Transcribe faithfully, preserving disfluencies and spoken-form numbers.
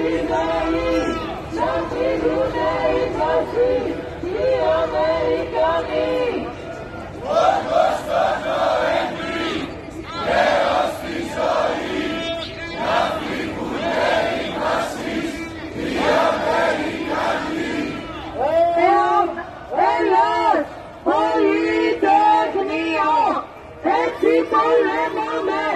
Αθηναίοι, σαν φύγουνε οι Θασοί, οι Αμερικανοί. Όρκος Πανοέμβρη, Θεός στη ζωή, να φύγουνε οι Θασείς, οι Αμερικανοί. Εάν, Ελλάς, Πολυτεχνείο, έτσι πολεμάμε.